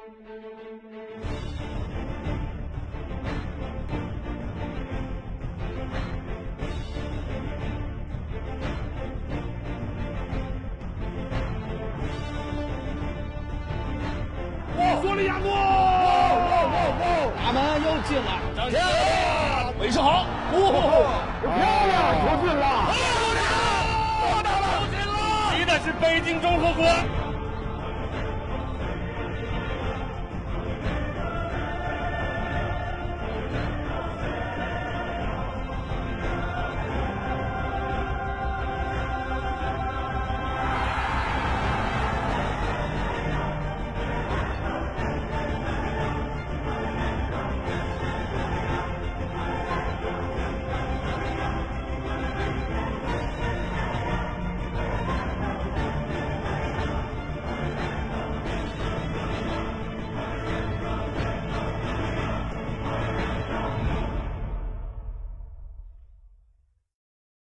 索里亚诺， 大门又进了， 张杰，维持好， 漂亮，球进了， 球进了，踢的是北京中赫馆。